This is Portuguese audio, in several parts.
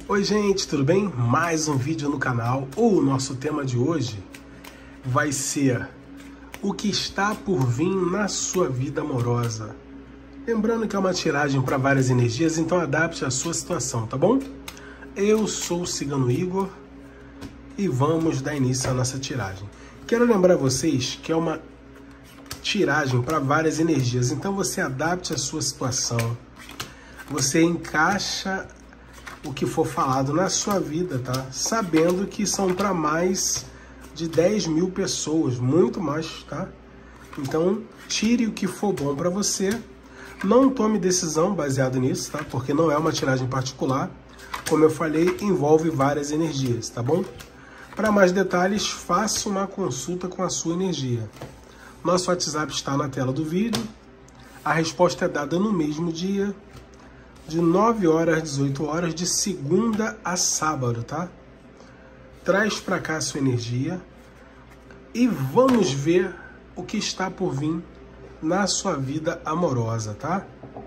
Oi gente, tudo bem? Mais um vídeo no canal. O nosso tema de hoje vai ser o que está por vir na sua vida amorosa. Lembrando que é uma tiragem para várias energias, então adapte a sua situação, tá bom? Eu sou o Cigano Igor e vamos dar início à nossa tiragem. Quero lembrar vocês que é uma tiragem para várias energias, então você adapte a sua situação, você encaixa o que for falado na sua vida, tá? Sabendo que são para mais de 10 mil pessoas, muito mais, tá? Então, tire o que for bom para você. Não tome decisão baseado nisso, tá? Porque não é uma tiragem particular. Como eu falei, envolve várias energias, tá bom? Para mais detalhes, faça uma consulta com a sua energia. Nosso WhatsApp está na tela do vídeo. A resposta é dada no mesmo dia, de 9 horas às 18 horas, de segunda a sábado, tá? Traz para cá a sua energia e vamos ver o que está por vir na sua vida amorosa, tá?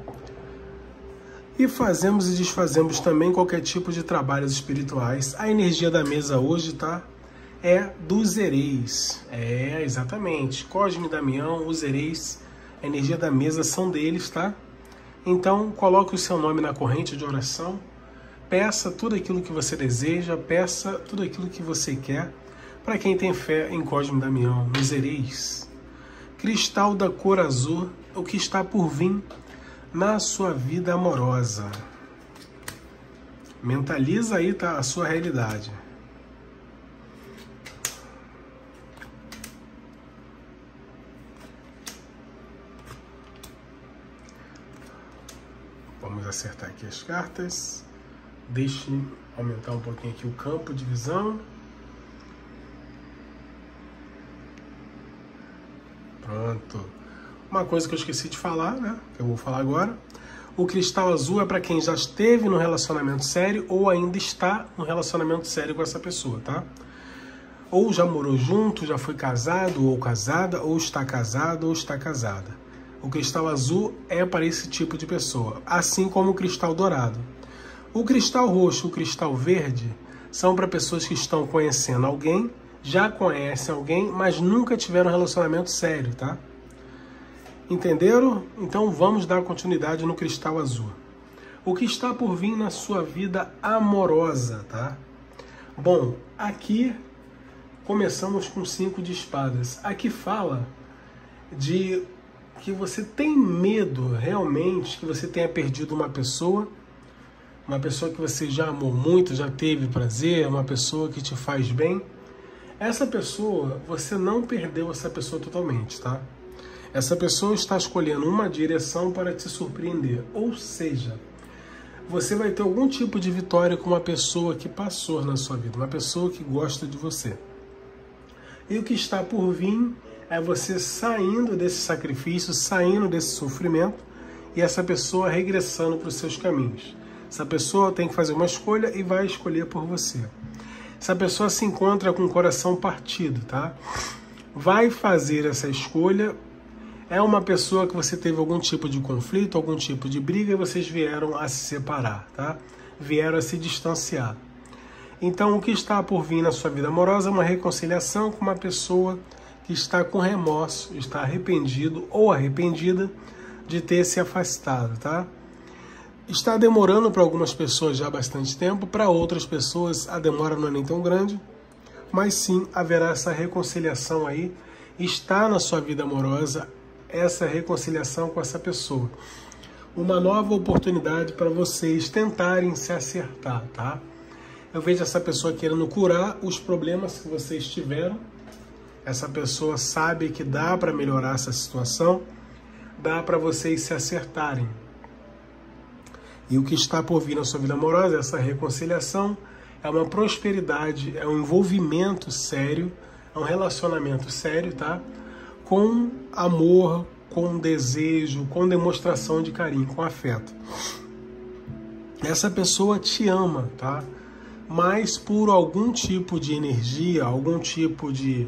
E fazemos e desfazemos também qualquer tipo de trabalhos espirituais. A energia da mesa hoje, tá? É dos Ereis. É, exatamente. Cosme e Damião, os Ereis, a energia da mesa são deles, tá? Então, coloque o seu nome na corrente de oração, peça tudo aquilo que você deseja, peça tudo aquilo que você quer, para quem tem fé em Cosme e Damião, nos Ereis. Cristal da cor azul, o que está por vir na sua vida amorosa. Mentaliza aí, tá, a sua realidade. Vamos acertar aqui as cartas. Deixe aumentar um pouquinho aqui o campo de visão. Pronto. Uma coisa que eu esqueci de falar, né? Que eu vou falar agora. O cristal azul é para quem já esteve no relacionamento sério ou ainda está no relacionamento sério com essa pessoa, tá? Ou já morou junto, já foi casado ou casada, ou está casado ou está casada. O cristal azul é para esse tipo de pessoa, assim como o cristal dourado. O cristal roxo e o cristal verde são para pessoas que estão conhecendo alguém, já conhecem alguém, mas nunca tiveram um relacionamento sério, tá? Entenderam? Então vamos dar continuidade no cristal azul. O que está por vir na sua vida amorosa, tá? Bom, aqui começamos com 5 de espadas. Aqui fala de que você tem medo realmente que você tenha perdido uma pessoa que você já amou muito, já teve prazer, uma pessoa que te faz bem. Essa pessoa, você não perdeu essa pessoa totalmente, tá? Essa pessoa está escolhendo uma direção para te surpreender, ou seja, você vai ter algum tipo de vitória com uma pessoa que passou na sua vida, uma pessoa que gosta de você. E o que está por vir é você saindo desse sacrifício, saindo desse sofrimento e essa pessoa regressando para os seus caminhos. Essa pessoa tem que fazer uma escolha e vai escolher por você. Essa pessoa se encontra com o coração partido, tá? Vai fazer essa escolha. É uma pessoa que você teve algum tipo de conflito, algum tipo de briga e vocês vieram a se separar, tá? Vieram a se distanciar. Então, o que está por vir na sua vida amorosa é uma reconciliação com uma pessoa que está com remorso, está arrependido ou arrependida de ter se afastado, tá? Está demorando para algumas pessoas já há bastante tempo, para outras pessoas a demora não é nem tão grande, mas sim haverá essa reconciliação aí, está na sua vida amorosa essa reconciliação com essa pessoa. Uma nova oportunidade para vocês tentarem se acertar, tá? Eu vejo essa pessoa querendo curar os problemas que vocês tiveram. Essa pessoa sabe que dá para melhorar essa situação, dá para vocês se acertarem. E o que está por vir na sua vida amorosa, essa reconciliação, é uma prosperidade, é um envolvimento sério, é um relacionamento sério, tá? Com amor, com desejo, com demonstração de carinho, com afeto. Essa pessoa te ama, tá? Mas por algum tipo de energia, algum tipo de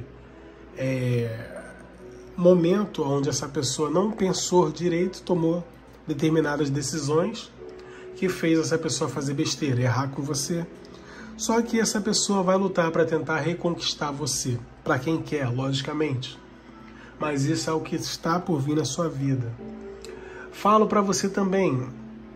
momento onde essa pessoa não pensou direito, tomou determinadas decisões que fez essa pessoa fazer besteira, errar com você. Só que essa pessoa vai lutar para tentar reconquistar você, para quem quer, logicamente. Mas isso é o que está por vir na sua vida. Falo para você também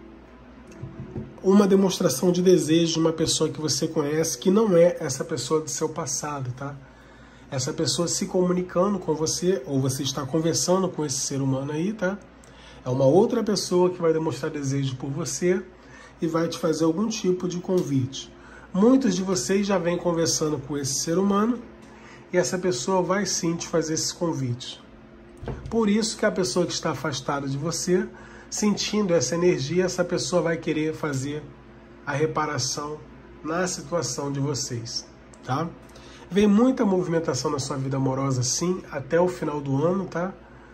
uma demonstração de desejo de uma pessoa que você conhece, que não é essa pessoa do seu passado, tá? Essa pessoa se comunicando com você, ou você está conversando com esse ser humano aí, tá? É uma outra pessoa que vai demonstrar desejo por você e vai te fazer algum tipo de convite. Muitos de vocês já vêm conversando com esse ser humano e essa pessoa vai sim te fazer esses convites. Por isso que a pessoa que está afastada de você, sentindo essa energia, essa pessoa vai querer fazer a reparação na situação de vocês, tá? Vem muita movimentação na sua vida amorosa, sim, até o final do ano, tá?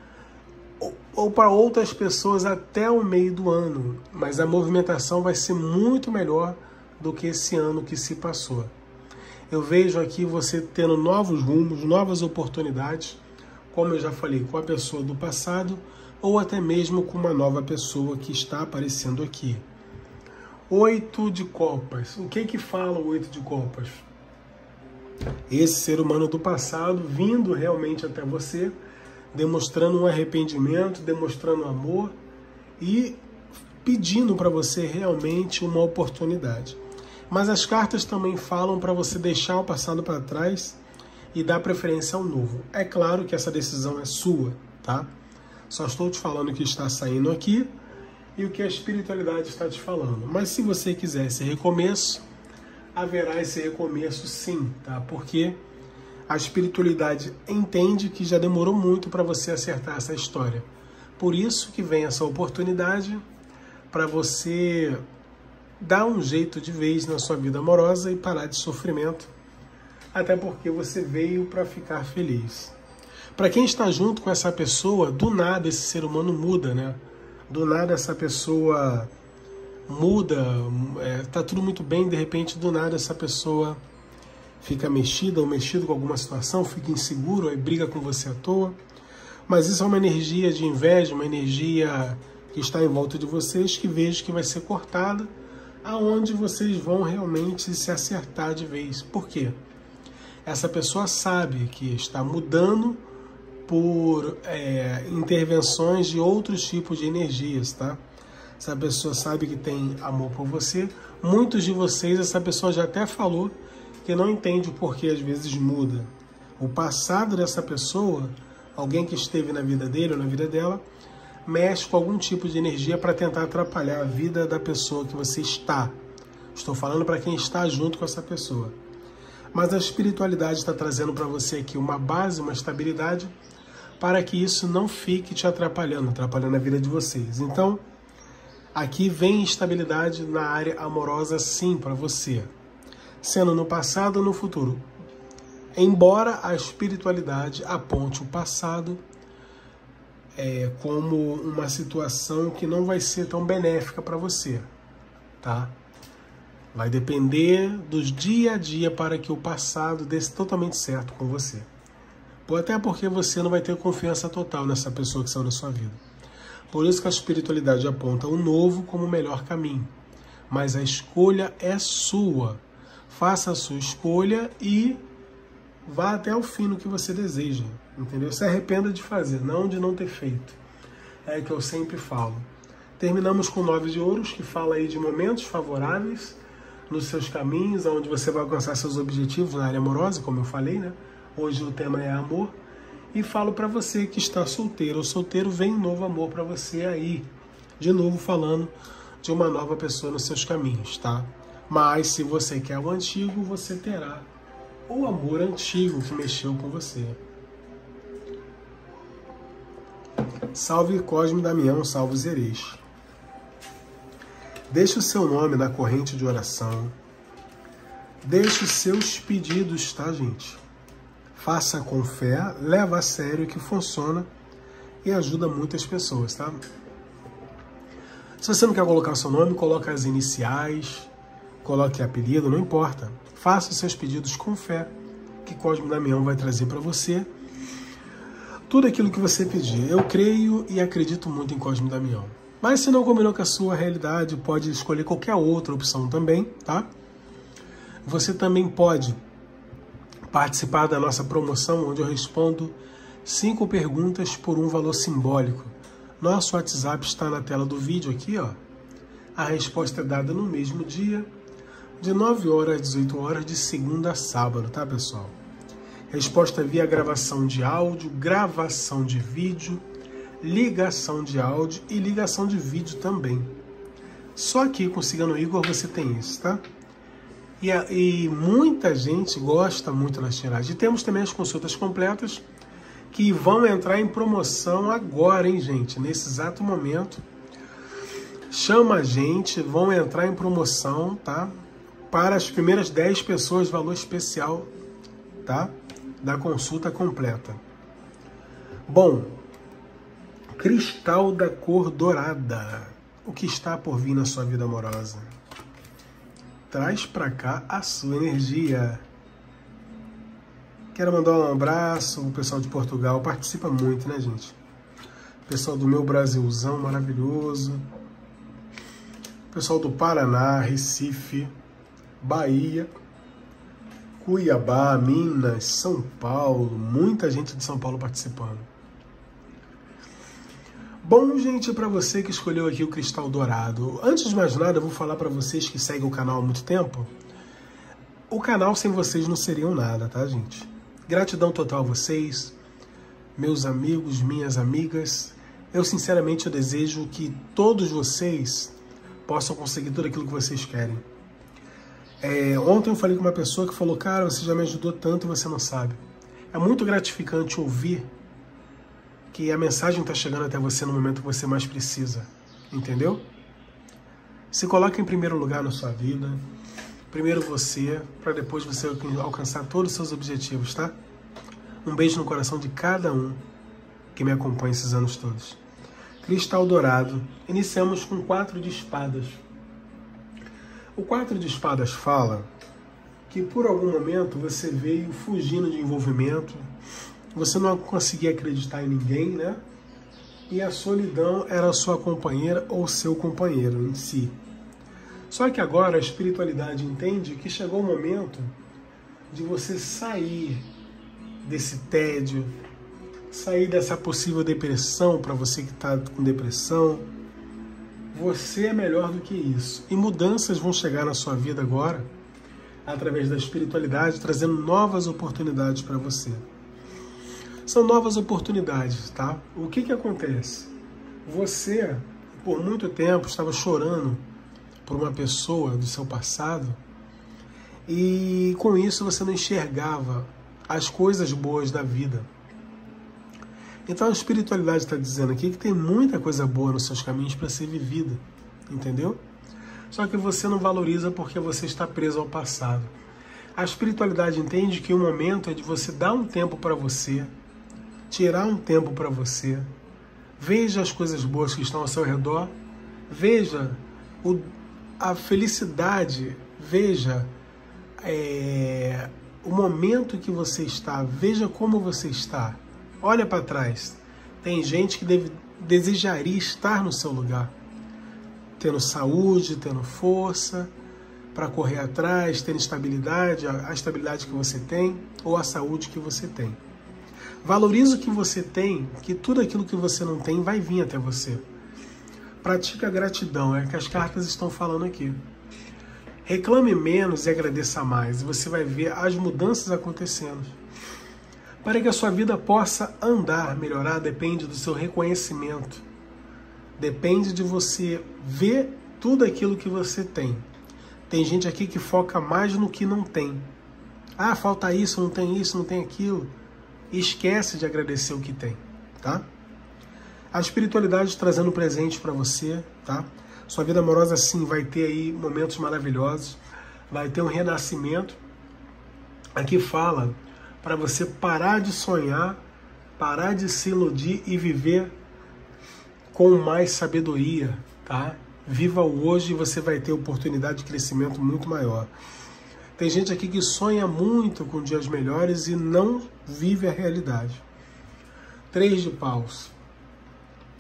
Ou para outras pessoas até o meio do ano, mas a movimentação vai ser muito melhor do que esse ano que se passou. Eu vejo aqui você tendo novos rumos, novas oportunidades, como eu já falei, com a pessoa do passado, ou até mesmo com uma nova pessoa que está aparecendo aqui. 8 de copas. O que fala o 8 de copas? Esse ser humano do passado vindo realmente até você, demonstrando um arrependimento, demonstrando amor e pedindo para você realmente uma oportunidade. Mas as cartas também falam para você deixar o passado para trás e dar preferência ao novo. É claro que essa decisão é sua, tá? Só estou te falando o que está saindo aqui e o que a espiritualidade está te falando. Mas se você quiser esse recomeço, haverá esse recomeço sim, tá? Porque a espiritualidade entende que já demorou muito para você acertar essa história. Por isso que vem essa oportunidade para você dar um jeito de vez na sua vida amorosa e parar de sofrimento, até porque você veio para ficar feliz. Para quem está junto com essa pessoa, do nada esse ser humano muda, né? Do nada essa pessoa muda, tá tudo muito bem, de repente do nada essa pessoa fica mexida ou mexido com alguma situação, fica inseguro, aí briga com você à toa. Mas isso é uma energia de inveja, uma energia que está em volta de vocês, que vejo que vai ser cortada, aonde vocês vão realmente se acertar de vez. Por quê? Essa pessoa sabe que está mudando por intervenções de outros tipos de energias, tá? Essa pessoa sabe que tem amor por você. Muitos de vocês, essa pessoa já até falou que não entende o porquê às vezes muda. O passado dessa pessoa, alguém que esteve na vida dele ou na vida dela, mexe com algum tipo de energia para tentar atrapalhar a vida da pessoa que você está. Estou falando para quem está junto com essa pessoa. Mas a espiritualidade está trazendo para você aqui uma base, uma estabilidade, para que isso não fique te atrapalhando a vida de vocês. Então, aqui vem estabilidade na área amorosa sim para você, sendo no passado ou no futuro. Embora a espiritualidade aponte o passado como uma situação que não vai ser tão benéfica para você, tá? Vai depender dos dia a dia para que o passado dê totalmente certo com você. Até porque você não vai ter confiança total nessa pessoa que saiu da sua vida. Por isso que a espiritualidade aponta o novo como o melhor caminho. Mas a escolha é sua. Faça a sua escolha e vá até o fim no que você deseja. Entendeu? Se arrependa de fazer, não de não ter feito. É o que eu sempre falo. Terminamos com 9 de ouros, que fala aí de momentos favoráveis nos seus caminhos, onde você vai alcançar seus objetivos na área amorosa, como eu falei, né? Hoje o tema é amor. E falo para você que está solteiro ou solteiro, vem um novo amor para você aí. De novo falando de uma nova pessoa nos seus caminhos, tá? Mas se você quer o antigo, você terá o amor antigo que mexeu com você. Salve Cosme Damião, salve Zerês. Deixe o seu nome na corrente de oração. Deixe os seus pedidos, tá, gente? Faça com fé, leva a sério que funciona e ajuda muitas pessoas, tá? Se você não quer colocar o seu nome, coloque as iniciais, coloque apelido, não importa. Faça os seus pedidos com fé, que Cosme Damião vai trazer para você tudo aquilo que você pedir. Eu creio e acredito muito em Cosme Damião. Mas se não combinou com a sua realidade, pode escolher qualquer outra opção também, tá? Você também pode participar da nossa promoção, onde eu respondo 5 perguntas por um valor simbólico. Nosso WhatsApp está na tela do vídeo aqui, ó. A resposta é dada no mesmo dia, de 9 horas às 18 horas, de segunda a sábado, tá, pessoal? Resposta via gravação de áudio, gravação de vídeo, ligação de áudio e ligação de vídeo também. Só aqui com o Cigano Igor você tem isso, tá? E muita gente gosta muito das tiragens. E temos também as consultas completas que vão entrar em promoção agora, hein, gente? Nesse exato momento. Chama a gente, vão entrar em promoção, tá? Para as primeiras 10 pessoas, valor especial, tá? Da consulta completa. Bom, cristal da cor dourada. O que está por vir na sua vida amorosa? Traz pra cá a sua energia. Quero mandar um abraço ao pessoal de Portugal. Participa muito, né, gente? Pessoal do meu Brasilzão maravilhoso. Pessoal do Paraná, Recife, Bahia, Cuiabá, Minas, São Paulo. Muita gente de São Paulo participando. Bom, gente, para você que escolheu aqui o cristal dourado, antes de mais nada, eu vou falar para vocês que seguem o canal há muito tempo. O canal sem vocês não seriam nada, tá, gente? Gratidão total a vocês, meus amigos, minhas amigas. Eu, sinceramente, eu desejo que todos vocês possam conseguir tudo aquilo que vocês querem. Ontem eu falei com uma pessoa que falou, cara, você já me ajudou tanto e você não sabe. É muito gratificante ouvir que a mensagem está chegando até você no momento que você mais precisa, entendeu? Se coloque em primeiro lugar na sua vida, primeiro você, para depois você alcançar todos os seus objetivos, tá? Um beijo no coração de cada um que me acompanha esses anos todos. Cristal dourado, iniciamos com 4 de espadas. O 4 de espadas fala que por algum momento você veio fugindo de envolvimento, você não conseguia acreditar em ninguém, né? E a solidão era a sua companheira ou seu companheiro em si. Só que agora a espiritualidade entende que chegou o momento de você sair desse tédio, sair dessa possível depressão, para você que está com depressão. Você é melhor do que isso. E mudanças vão chegar na sua vida agora, através da espiritualidade, trazendo novas oportunidades para você. São novas oportunidades, tá? O que acontece? Você, por muito tempo, estava chorando por uma pessoa do seu passado e com isso você não enxergava as coisas boas da vida. Então a espiritualidade está dizendo aqui que tem muita coisa boa nos seus caminhos para ser vivida, entendeu? Só que você não valoriza porque você está preso ao passado. A espiritualidade entende que o momento é de você dar um tempo para você, tirar um tempo para você, veja as coisas boas que estão ao seu redor, veja a felicidade, veja o momento que você está, veja como você está. Olha para trás. Tem gente que desejaria estar no seu lugar, tendo saúde, tendo força para correr atrás, tendo estabilidade, a estabilidade que você tem ou a saúde que você tem. Valorize o que você tem, que tudo aquilo que você não tem vai vir até você. Pratique a gratidão, é o que as cartas estão falando aqui. Reclame menos e agradeça mais, e você vai ver as mudanças acontecendo. Para que a sua vida possa andar, melhorar, depende do seu reconhecimento. Depende de você ver tudo aquilo que você tem. Tem gente aqui que foca mais no que não tem. Ah, falta isso, não tem aquilo. E esquece de agradecer o que tem, tá? A espiritualidade trazendo presente para você, tá? Sua vida amorosa, sim, vai ter aí momentos maravilhosos. Vai ter um renascimento. Aqui fala para você parar de sonhar, parar de se iludir e viver com mais sabedoria, tá? Viva o hoje e você vai ter oportunidade de crescimento muito maior. Tem gente aqui que sonha muito com dias melhores e não vive a realidade. 3 de paus.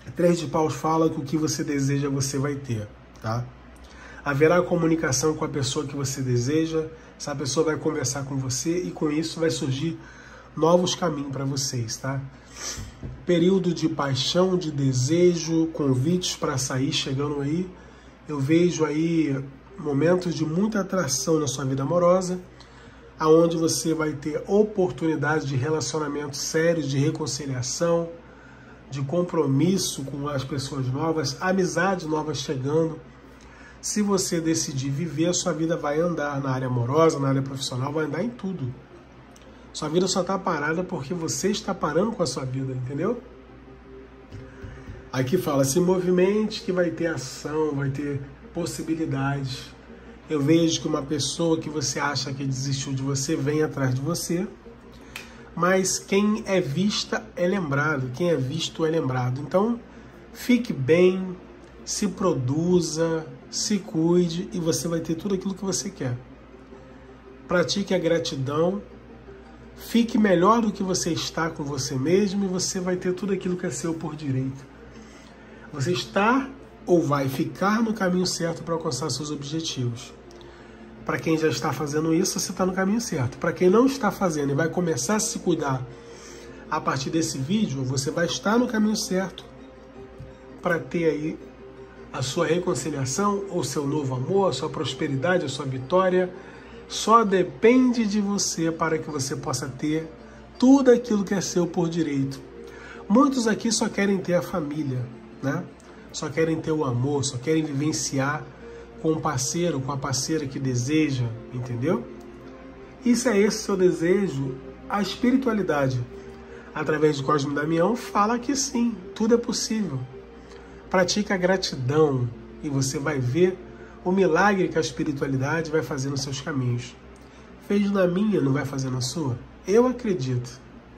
Três de paus fala que o que você deseja você vai ter, tá? Haverá comunicação com a pessoa que você deseja, essa pessoa vai conversar com você e com isso vai surgir novos caminhos para vocês, tá? Período de paixão, de desejo, convites para sair chegando aí. Eu vejo aí momentos de muita atração na sua vida amorosa, aonde você vai ter oportunidades de relacionamentos sérios, de reconciliação, de compromisso com as pessoas novas, amizades novas chegando. Se você decidir viver, a sua vida vai andar na área amorosa, na área profissional, vai andar em tudo. Sua vida só está parada porque você está parando com a sua vida, entendeu? Aqui fala, se movimente que vai ter ação, vai ter possibilidades. Eu vejo que uma pessoa que você acha que desistiu de você, vem atrás de você. Mas quem é vista é lembrado, quem é visto é lembrado. Então, fique bem, se produza, se cuide e você vai ter tudo aquilo que você quer. Pratique a gratidão, fique melhor do que você está com você mesmo e você vai ter tudo aquilo que é seu por direito. Você está ou vai ficar no caminho certo para alcançar seus objetivos. Para quem já está fazendo isso, você está no caminho certo. Para quem não está fazendo e vai começar a se cuidar a partir desse vídeo, você vai estar no caminho certo para ter aí a sua reconciliação, ou seu novo amor, a sua prosperidade, a sua vitória. Só depende de você para que você possa ter tudo aquilo que é seu por direito. Muitos aqui só querem ter a família, né? Só querem ter o amor, só querem vivenciar com o parceiro, com a parceira que deseja, entendeu? E se é esse o seu desejo, a espiritualidade, através de Cosme Damião, fala que sim, tudo é possível. Pratique a gratidão e você vai ver o milagre que a espiritualidade vai fazer nos seus caminhos. Fez na minha, não vai fazer na sua? Eu acredito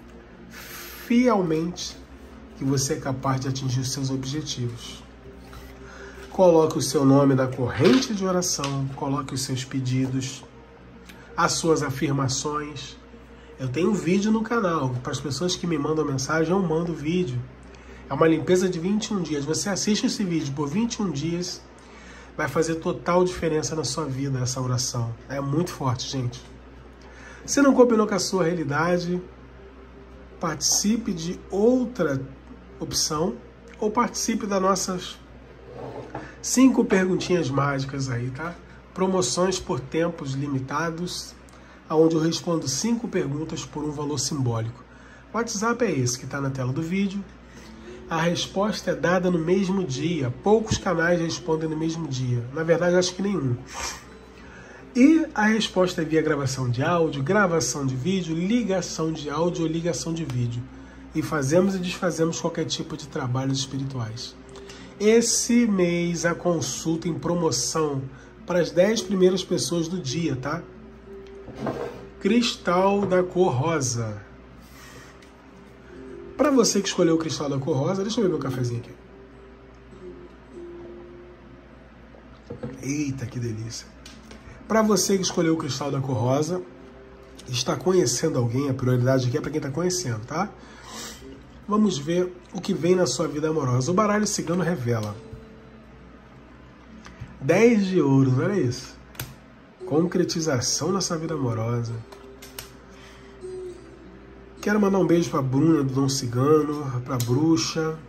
fielmente que você é capaz de atingir os seus objetivos. Coloque o seu nome na corrente de oração, coloque os seus pedidos, as suas afirmações. Eu tenho um vídeo no canal, para as pessoas que me mandam mensagem, eu mando vídeo. É uma limpeza de 21 dias. Você assiste esse vídeo por 21 dias, vai fazer total diferença na sua vida essa oração. É muito forte, gente. Se não combinou com a sua realidade, participe de outra opção ou participe das nossas 5 perguntinhas mágicas aí, tá? Promoções por tempos limitados, onde eu respondo 5 perguntas por um valor simbólico. O WhatsApp é esse que está na tela do vídeo. A resposta é dada no mesmo dia. Poucos canais respondem no mesmo dia. Na verdade, acho que nenhum. E a resposta é via gravação de áudio, gravação de vídeo, ligação de áudio ou ligação de vídeo. E fazemos e desfazemos qualquer tipo de trabalhos espirituais. Esse mês a consulta em promoção para as 10 primeiras pessoas do dia, tá? Cristal da cor rosa. Para você que escolheu o cristal da cor rosa, deixa eu beber um cafezinho aqui. Eita, que delícia. Para você que escolheu o cristal da cor rosa, está conhecendo alguém, a prioridade aqui é para quem está conhecendo, tá? Vamos ver o que vem na sua vida amorosa. O baralho cigano revela 10 de ouros, olha isso. Concretização na sua vida amorosa. Quero mandar um beijo para a Bruna do Dom Cigano, para a Bruxa.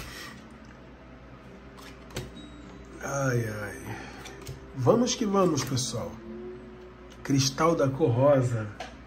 Ai, ai. Vamos que vamos, pessoal. Cristal da cor rosa.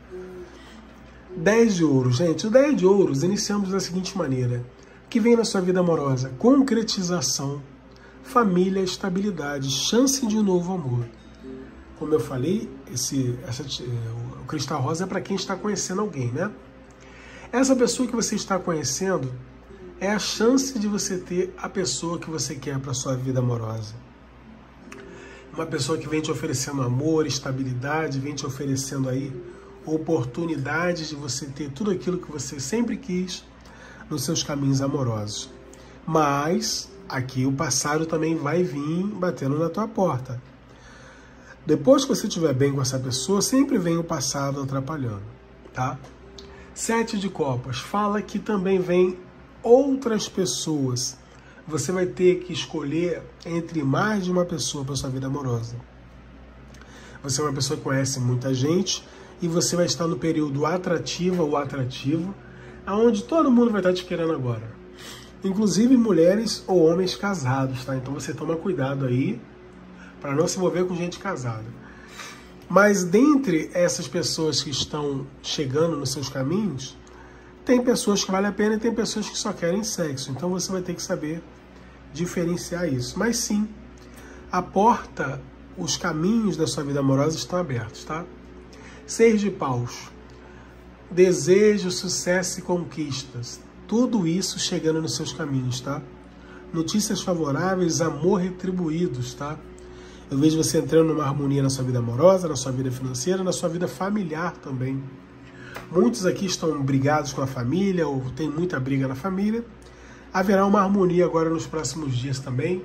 10 de ouros, gente. O 10 de ouros iniciamos da seguinte maneira. O que vem na sua vida amorosa? Concretização, família, estabilidade, chance de novo amor. Como eu falei, o cristal rosa é para quem está conhecendo alguém, né? Essa pessoa que você está conhecendo é a chance de você ter a pessoa que você quer para a sua vida amorosa. Uma pessoa que vem te oferecendo amor, estabilidade, vem te oferecendo aí oportunidades de você ter tudo aquilo que você sempre quis nos seus caminhos amorosos. Mas aqui o passado também vai vir batendo na tua porta. Depois que você estiver bem com essa pessoa, sempre vem o passado atrapalhando, tá? 7 de copas fala que também vem outras pessoas você vai ter que escolher entre mais de uma pessoa para sua vida amorosa. Você é uma pessoa que conhece muita gente e você vai estar no período atrativa ou atrativo, aonde todo mundo vai estar te querendo agora. Inclusive mulheres ou homens casados, tá? Então você toma cuidado aí para não se envolver com gente casada. Mas dentre essas pessoas que estão chegando nos seus caminhos, tem pessoas que valem a pena e tem pessoas que só querem sexo. Então você vai ter que saber diferenciar isso. Mas sim, a porta, os caminhos da sua vida amorosa estão abertos, tá? 6 de paus. Desejo, sucesso e conquistas. Tudo isso chegando nos seus caminhos, tá? Notícias favoráveis, amor retribuídos, tá? Eu vejo você entrando numa harmonia na sua vida amorosa, na sua vida financeira, na sua vida familiar também. Muitos aqui estão brigados com a família ou tem muita briga na família. Haverá uma harmonia agora nos próximos dias também.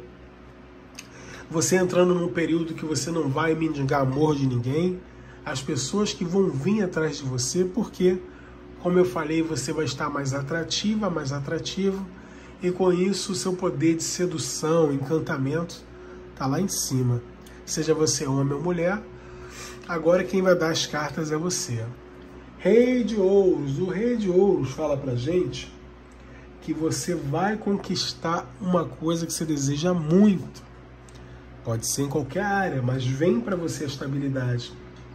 Você entrando num período que você não vai mendigar amor de ninguém. As pessoas que vão vir atrás de você, porque, como eu falei, você vai estar mais atrativa, mais atrativo. E com isso, o seu poder de sedução, encantamento, está lá em cima. Seja você homem ou mulher, agora quem vai dar as cartas é você. Rei de Ouros. O Rei de Ouros fala pra gente que você vai conquistar uma coisa que você deseja muito. Pode ser em qualquer área, mas vem para você a estabilidade.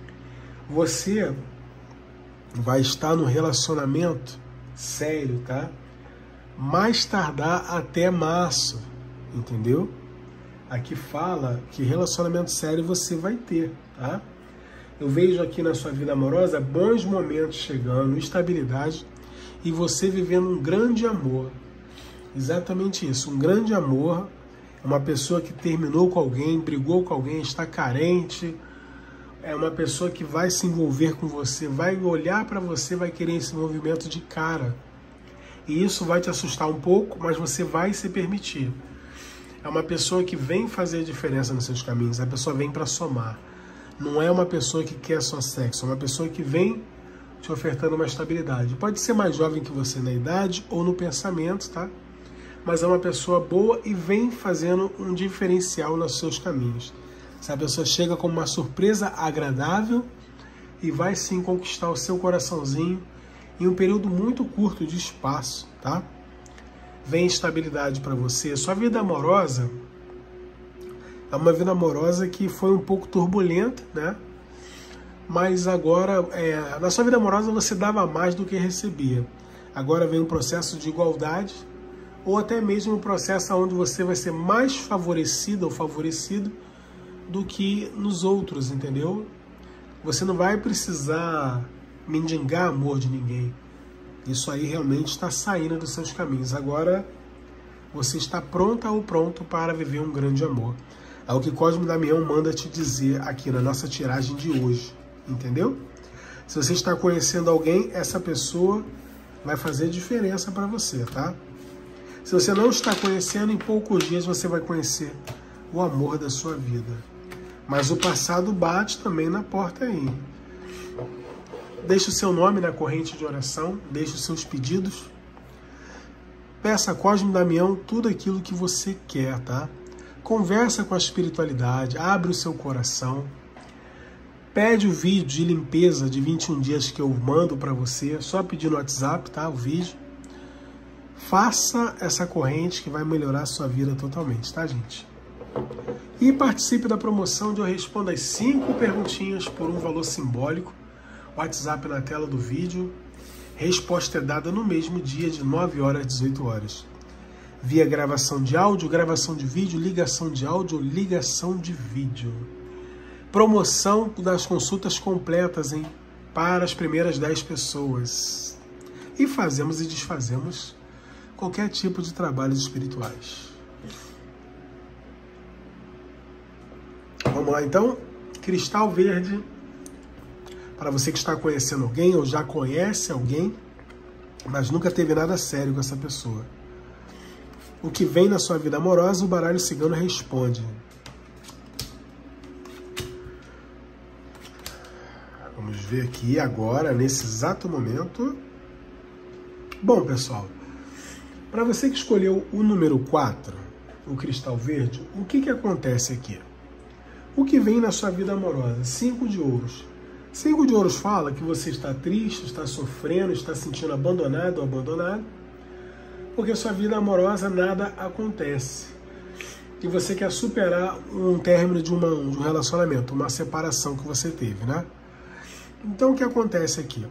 Você vai estar no relacionamento sério, tá? Mais tardar até março, entendeu? Aqui fala que relacionamento sério você vai ter, tá? Eu vejo aqui na sua vida amorosa bons momentos chegando, estabilidade e você vivendo um grande amor. Exatamente isso, um grande amor. Uma pessoa que terminou com alguém, brigou com alguém, está carente. É uma pessoa que vai se envolver com você, vai olhar para você, vai querer esse movimento de cara. E isso vai te assustar um pouco, mas você vai se permitir. É uma pessoa que vem fazer diferença nos seus caminhos, a pessoa vem para somar. Não é uma pessoa que quer só sexo, é uma pessoa que vem te ofertando uma estabilidade. Pode ser mais jovem que você na idade ou no pensamento, tá? Mas é uma pessoa boa e vem fazendo um diferencial nos seus caminhos. Essa pessoa chega como uma surpresa agradável e vai sim conquistar o seu coraçãozinho em um período muito curto de espaço, tá? Vem estabilidade para você. Sua vida amorosa é uma vida amorosa que foi um pouco turbulenta, né? Mas agora, na sua vida amorosa você dava mais do que recebia. Agora vem um processo de igualdade, ou até mesmo um processo onde você vai ser mais favorecida ou favorecido do que nos outros, entendeu? Você não vai precisar mendigar amor de ninguém. Isso aí realmente está saindo dos seus caminhos. Agora você está pronta ou pronto para viver um grande amor. É o que Cosme Damião manda te dizer aqui na nossa tiragem de hoje, entendeu? Se você está conhecendo alguém, essa pessoa vai fazer diferença para você, tá? Se você não está conhecendo, em poucos dias você vai conhecer o amor da sua vida. Mas o passado bate também na porta aí. Deixe o seu nome na corrente de oração, deixe os seus pedidos. Peça a Cosme Damião tudo aquilo que você quer, tá? Conversa com a espiritualidade, abre o seu coração. Pede o vídeo de limpeza de 21 dias que eu mando para você, só pedir no WhatsApp, tá? O vídeo. Faça essa corrente que vai melhorar a sua vida totalmente, tá, gente? E participe da promoção de eu respondo as 5 perguntinhas por um valor simbólico. WhatsApp na tela do vídeo. Resposta é dada no mesmo dia, de 9 horas às 18 horas. Via gravação de áudio, gravação de vídeo, ligação de áudio, ligação de vídeo. Promoção das consultas completas, hein? Para as primeiras 10 pessoas. E fazemos e desfazemos qualquer tipo de trabalhos espirituais. Vamos lá, então. Cristal verde. Para você que está conhecendo alguém ou já conhece alguém, mas nunca teve nada sério com essa pessoa. O que vem na sua vida amorosa, o baralho cigano responde. Vamos ver aqui agora, nesse exato momento. Bom, pessoal, Para você que escolheu o número 4, o cristal verde, o que acontece aqui? O que vem na sua vida amorosa? 5 de ouros. 5 de ouros fala que você está triste, está sofrendo, está se sentindo abandonado ou abandonado, porque sua vida amorosa nada acontece. E você quer superar um término de um relacionamento, uma separação que você teve, né? Então o que acontece aqui?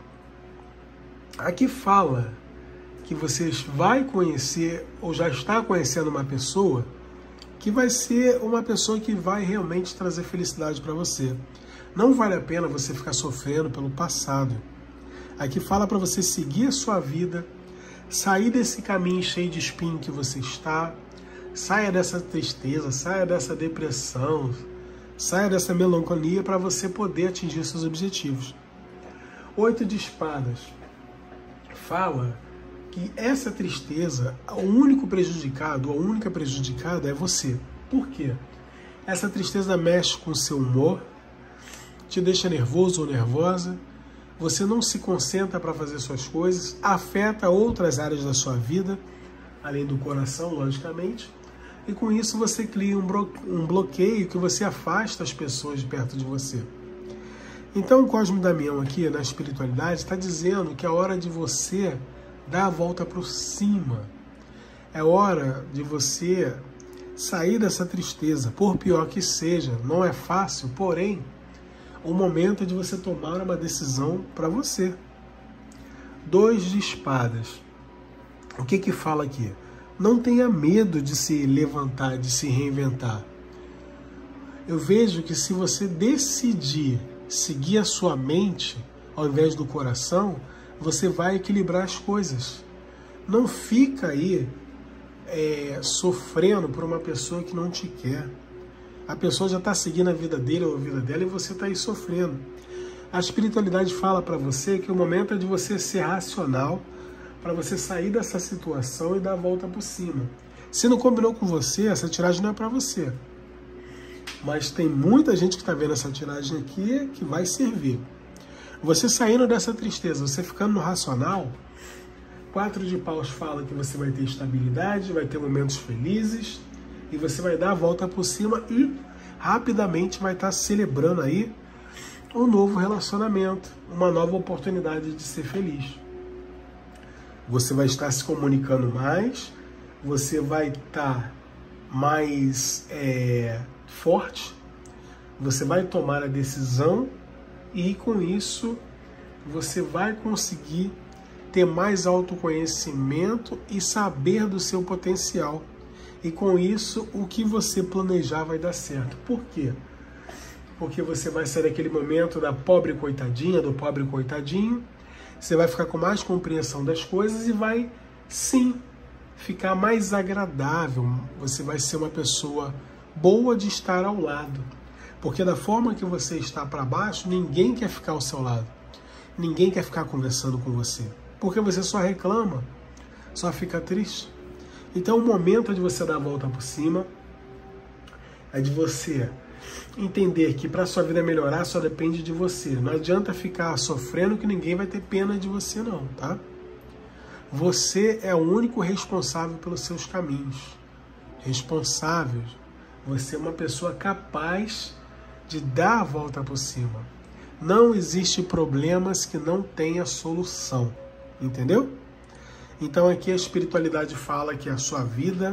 Aqui fala que você vai conhecer ou já está conhecendo uma pessoa que vai ser uma pessoa que vai realmente trazer felicidade para você. Não vale a pena você ficar sofrendo pelo passado. Aqui fala para você seguir a sua vida, sair desse caminho cheio de espinho que você está, saia dessa tristeza, saia dessa depressão, saia dessa melancolia para você poder atingir seus objetivos. 8 de espadas fala que essa tristeza, o único prejudicado, a única prejudicada é você. Por quê? Essa tristeza mexe com o seu humor, te deixa nervoso ou nervosa, você não se concentra para fazer suas coisas, afeta outras áreas da sua vida, além do coração, logicamente, e com isso você cria um bloqueio que você afasta as pessoas de perto de você. Então o Cosme Damião aqui na espiritualidade está dizendo que é hora de você dar a volta por cima. É hora de você sair dessa tristeza, por pior que seja. Não é fácil, porém, o momento é de você tomar uma decisão para você. 2 de espadas. O que fala aqui? Não tenha medo de se levantar, de se reinventar. Eu vejo que se você decidir seguir a sua mente, ao invés do coração, você vai equilibrar as coisas. Não fica aí sofrendo por uma pessoa que não te quer. A pessoa já está seguindo a vida dele ou a vida dela e você está aí sofrendo. A espiritualidade fala para você que o momento é de você ser racional, para você sair dessa situação e dar a volta por cima. Se não combinou com você, essa tiragem não é para você. Mas tem muita gente que está vendo essa tiragem aqui que vai servir. Você saindo dessa tristeza, você ficando no racional, 4 de paus fala que você vai ter estabilidade, vai ter momentos felizes e você vai dar a volta por cima e rapidamente vai estar celebrando aí um novo relacionamento, uma nova oportunidade de ser feliz. Você vai estar se comunicando mais, você vai estar mais forte, você vai tomar a decisão e com isso você vai conseguir ter mais autoconhecimento e saber do seu potencial. E com isso o que você planejar vai dar certo. Por quê? Porque você vai sair daquele momento da pobre coitadinha, do pobre coitadinho, você vai ficar com mais compreensão das coisas e vai, sim, ficar mais agradável. Você vai ser uma pessoa boa de estar ao lado. Porque da forma que você está para baixo, ninguém quer ficar ao seu lado. Ninguém quer ficar conversando com você. Porque você só reclama, só fica triste. Então o momento é de você dar a volta por cima, é de você entender que para a sua vida melhorar só depende de você. Não adianta ficar sofrendo que ninguém vai ter pena de você não, tá? Você é o único responsável pelos seus caminhos. Responsável. Você é uma pessoa capaz de dar a volta por cima. Não existe problemas que não tenha solução. Entendeu? Então aqui a espiritualidade fala que a sua vida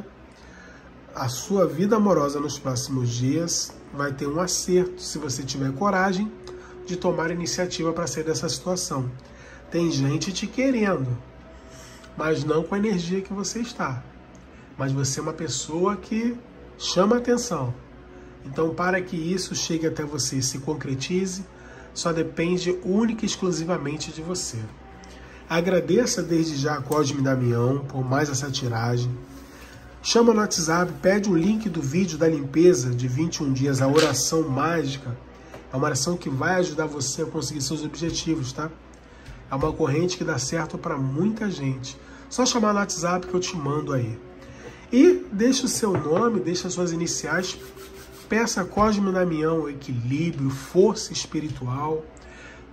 amorosa nos próximos dias vai ter um acerto, se você tiver coragem de tomar iniciativa para sair dessa situação. Tem gente te querendo, mas não com a energia que você está. Mas você é uma pessoa que chama atenção. Então, para que isso chegue até você e se concretize, só depende única e exclusivamente de você. Agradeça desde já a Cosme Damião por mais essa tiragem. Chama no WhatsApp, pede o link do vídeo da limpeza de 21 dias, a oração mágica. É uma oração que vai ajudar você a conseguir seus objetivos, tá? É uma corrente que dá certo para muita gente. Só chamar no WhatsApp que eu te mando aí. E deixa o seu nome, deixa as suas iniciais. Peça a Cosme Damião equilíbrio, força espiritual.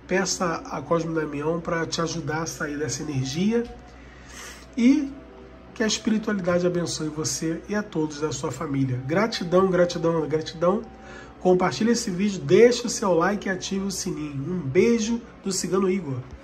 Peça a Cosme Damião para te ajudar a sair dessa energia. E Que a espiritualidade abençoe você e a todos da sua família. Gratidão, gratidão, gratidão. Compartilhe esse vídeo, deixe o seu like e ative o sininho. Um beijo do Cigano Igor.